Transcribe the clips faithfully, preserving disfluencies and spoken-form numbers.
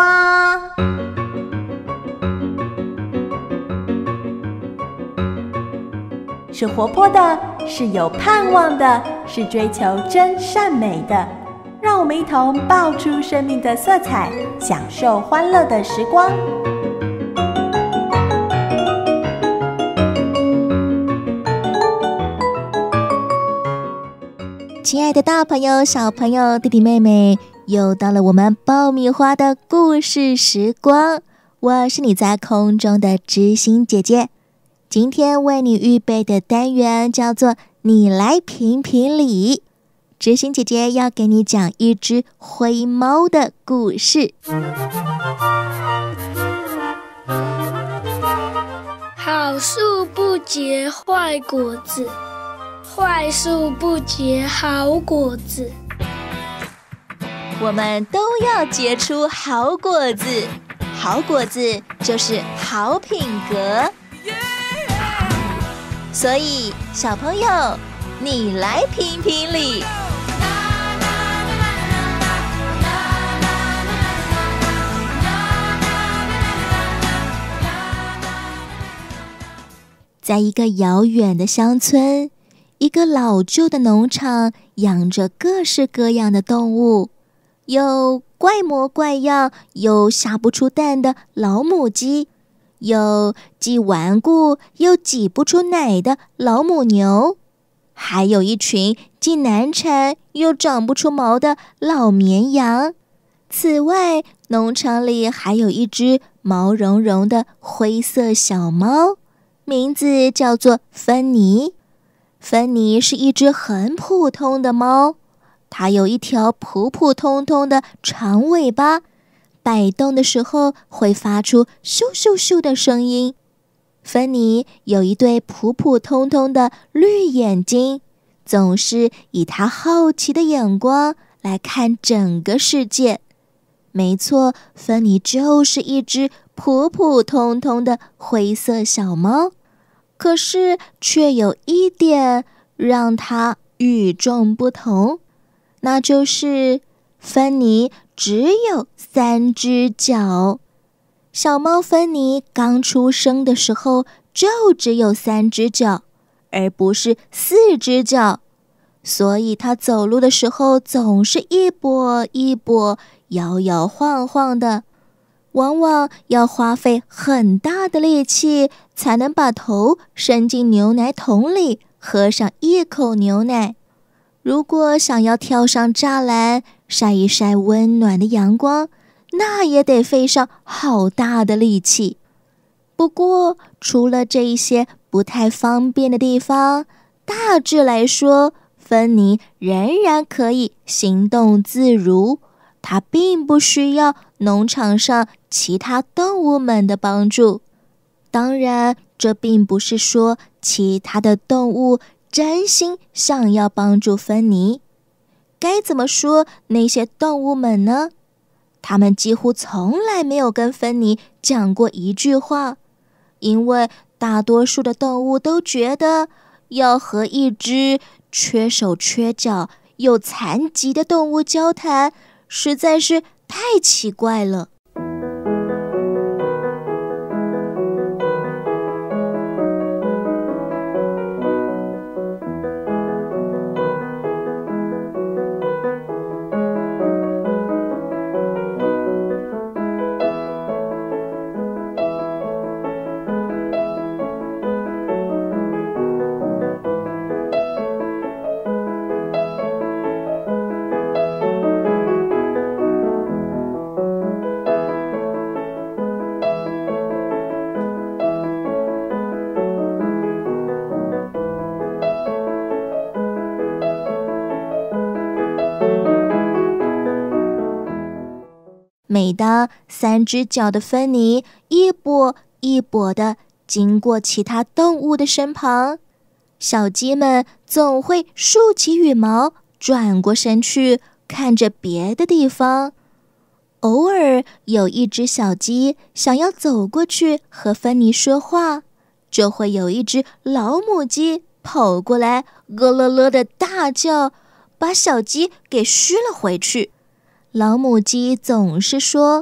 花。是活泼的，是有盼望的，是追求真善美的。让我们一同爆出生命的色彩，享受欢乐的时光。 亲爱的大朋友、小朋友、弟弟妹妹，又到了我们爆米花的故事时光。我是你在空中的知心姐姐。今天为你预备的单元叫做你来评评理。知心姐姐要给你讲一只灰猫的故事。 好树不结坏果子，坏树不结好果子。 我们都要结出好果子，好果子就是好品格。所以小朋友，你来评评理。在一个遥远的乡村，一个老旧的农场养着各式各样的动物，有怪模怪样又下不出蛋的老母鸡，有既顽固又挤不出奶的老母牛，还有一群既难缠又长不出毛的老绵羊。此外，农场里还有一只毛茸茸的灰色小猫，名字叫做芬妮。芬妮是一只很普通的猫，它有一条普普通通的长尾巴，摆动的时候会发出咻咻咻的声音。芬妮有一对普普通通的绿眼睛，总是以她好奇的眼光来看整个世界。没错，芬妮就是一只普普通通的灰色小猫，可是却有一点让她与众不同，那就是芬妮只有三只脚。小猫芬妮刚出生的时候就只有三只脚，而不是四只脚，所以它走路的时候总是一跛一跛，摇摇晃晃的，往往要花费很大的力气才能把头伸进牛奶桶里喝上一口牛奶。如果想要跳上栅栏晒一晒温暖的阳光，那也得费上好大的力气。不过除了这一些不太方便的地方，大致来说，芬妮仍然可以行动自如，她并不需要农场上其他动物们的帮助。当然，这并不是说其他的动物真心想要帮助芬妮。该怎么说那些动物们呢？他们几乎从来没有跟芬妮讲过一句话，因为大多数的动物都觉得要和一只缺手缺脚有残疾的动物交谈，实在是太奇怪了。每当三只脚的芬妮一跛一跛地经过其他动物的身旁，小鸡们总会竖起羽毛，转过身去看着别的地方。偶尔有一只小鸡想要走过去和芬妮说话，就会有一只老母鸡跑过来，咯咯咯的大叫，把小鸡给嘘了回去。老母鸡总是说：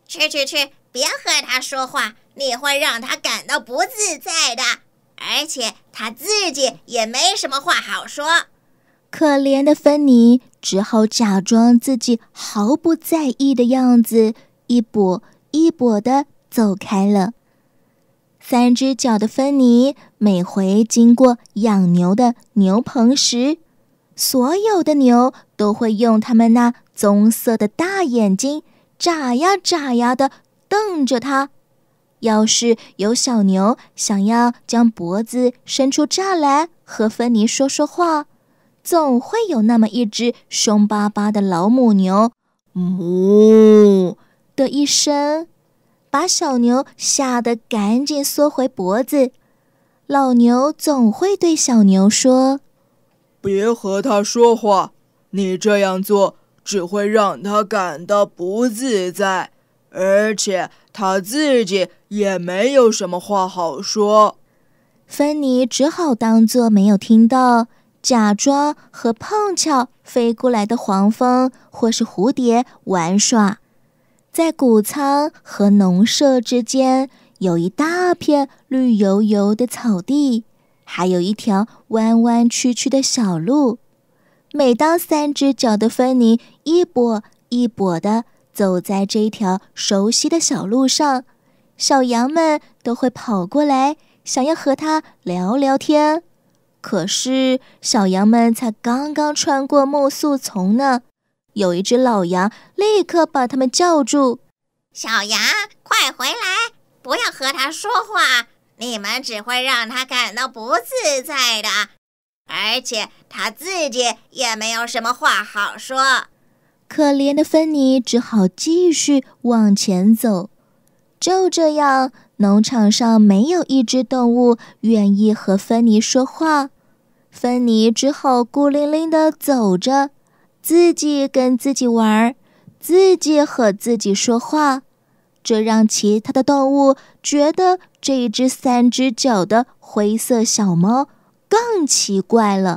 去去去，别和他说话，你会让他感到不自在的，而且他自己也没什么话好说。 可怜的芬妮只好假装自己毫不在意的样子，一跛一跛地走开了。三只脚的芬妮每回经过养牛的牛棚时，所有的牛都会用它们那棕色的大眼睛眨呀眨呀地瞪着它。要是有小牛想要将脖子伸出栅栏和芬妮说说话，总会有那么一只凶巴巴的老母牛哞的一声，把小牛吓得赶紧缩回脖子。老牛总会对小牛说： 别和他说话，你这样做只会让他感到不自在，而且他自己也没有什么话好说。 芬妮只好当作没有听到，假装和碰巧飞过来的黄蜂或是蝴蝶玩耍。在谷仓和农舍之间有一大片绿油油的草地，还有一条弯弯曲曲的小路。每当三只脚的芬妮一跛一跛地走在这条熟悉的小路上，小羊们都会跑过来，想要和它聊聊天。可是小羊们才刚刚穿过苜蓿丛呢，有一只老羊立刻把它们叫住： 小羊，快回来，不要和他说话，你们只会让他感到不自在的，而且他自己也没有什么话好说。 可怜的芬妮只好继续往前走。就这样，农场上没有一只动物愿意和芬妮说话。芬妮只好孤零零地走着，自己跟自己玩，自己和自己说话。这让其他的动物觉得这只三只脚的灰色小猫更奇怪了。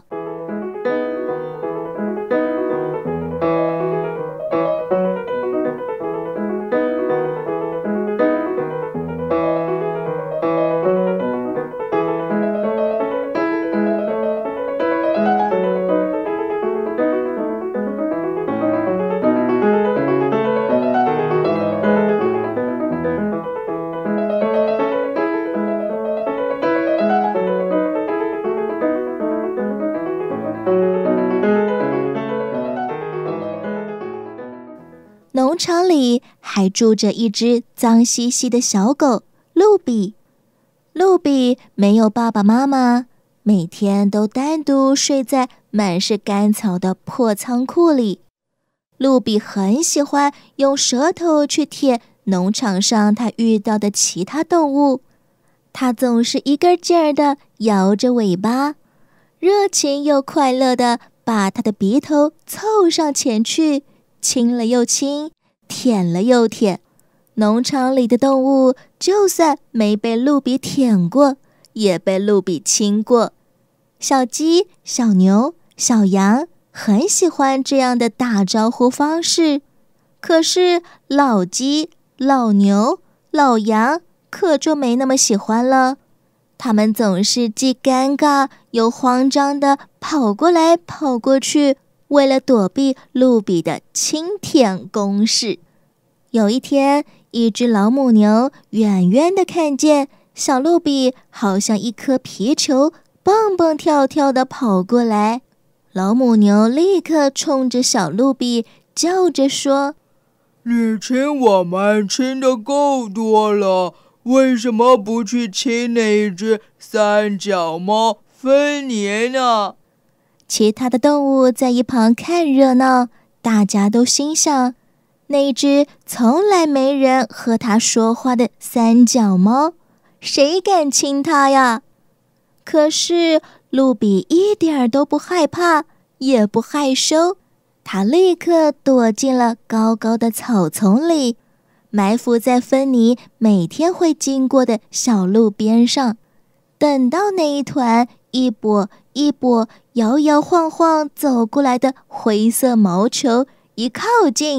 农场里还住着一只脏兮兮的小狗露比。露比没有爸爸妈妈，每天都单独睡在满是干草的破仓库里。露比很喜欢用舌头去舔农场上他遇到的其他动物，他总是一个劲儿地摇着尾巴，热情又快乐地把他的鼻头凑上前去，亲了又亲，舔了又舔。农场里的动物就算没被露比舔过，也被露比亲过。小鸡、小牛、小羊很喜欢这样的打招呼方式，可是老鸡、老牛、老羊可就没那么喜欢了。他们总是既尴尬又慌张地跑过来跑过去，为了躲避露比的亲舔攻势。有一天，一只老母牛远远地看见小露比好像一颗皮球，蹦蹦跳跳地跑过来。老母牛立刻冲着小露比叫着说： 你亲我们亲得够多了，为什么不去亲那一只三脚猫芬妮呢？ 其他的动物在一旁看热闹，大家都心想，那只从来没人和它说话的三脚猫，谁敢亲它呀？可是露比一点都不害怕，也不害羞，它立刻躲进了高高的草丛里，埋伏在芬妮每天会经过的小路边上。等到那一团一跛一跛摇摇晃晃走过来的灰色毛球一靠近，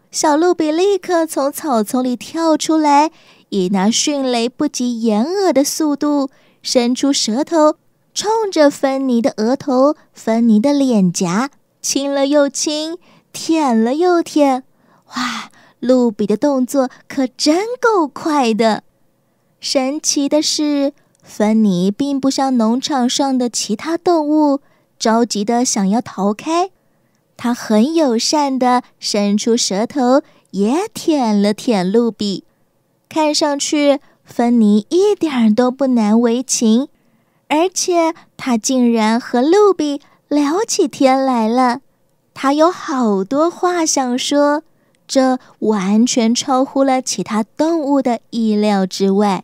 小鹿比立刻从草丛里跳出来，以那迅雷不及掩耳的速度，伸出舌头，冲着芬妮的额头、芬妮的脸颊亲了又亲，舔了又舔。哇，鹿比的动作可真够快的！神奇的是，芬妮并不像农场上的其他动物，着急的想要逃开。她很友善的伸出舌头，也舔了舔鹿比。看上去，芬妮一点都不难为情，而且她竟然和鹿比聊起天来了。她有好多话想说，这完全超乎了其他动物的意料之外。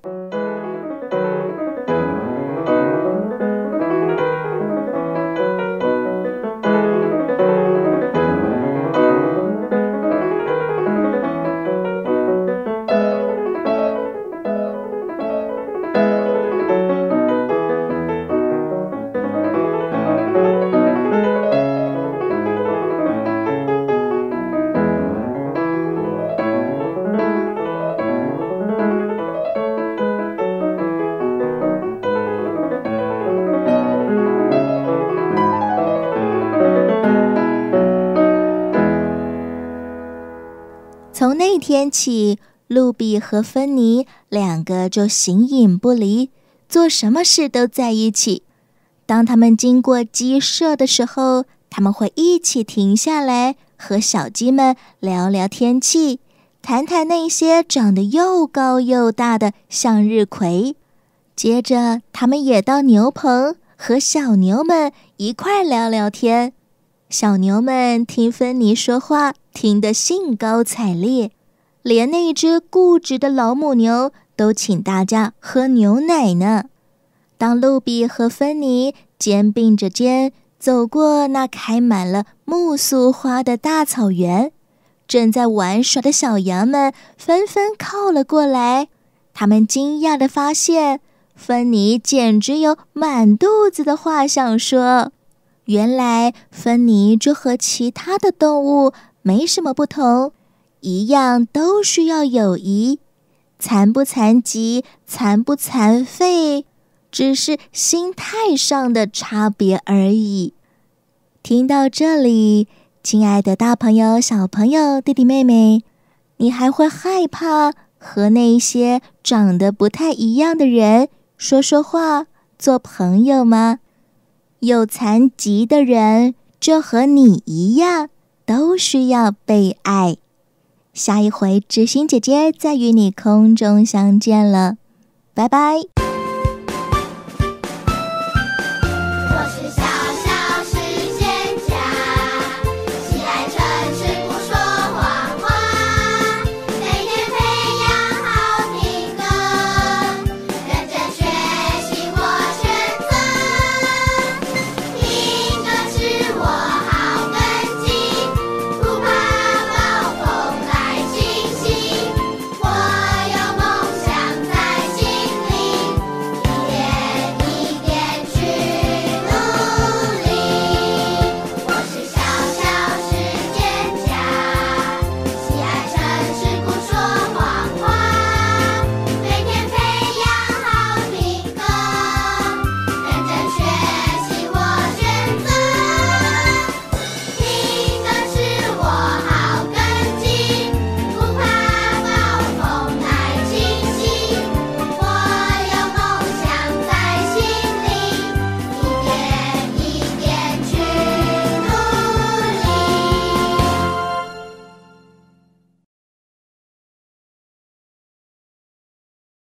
从那天起，鹿比和芬妮两个就形影不离，做什么事都在一起。当他们经过鸡舍的时候，他们会一起停下来，和小鸡们聊聊天气，谈谈那些长得又高又大的向日葵。接着，他们也到牛棚，和小牛们一块聊聊天。小牛们听芬妮说话，听得兴高采烈，连那只固执的老母牛都请大家喝牛奶呢。当鹿比和芬妮肩并着肩走过那开满了苜蓿花的大草原，正在玩耍的小羊们纷纷靠了过来。他们惊讶地发现，芬妮简直有满肚子的话想说。原来芬妮就和其他的动物没什么不同，一样都需要友谊，残不残疾，残不残废，只是心态上的差别而已。听到这里，亲爱的大朋友、小朋友、弟弟妹妹，你还会害怕和那些长得不太一样的人说说话、做朋友吗？有残疾的人就和你一样，都需要被爱。下一回知心姐姐再与你空中相见了，拜拜。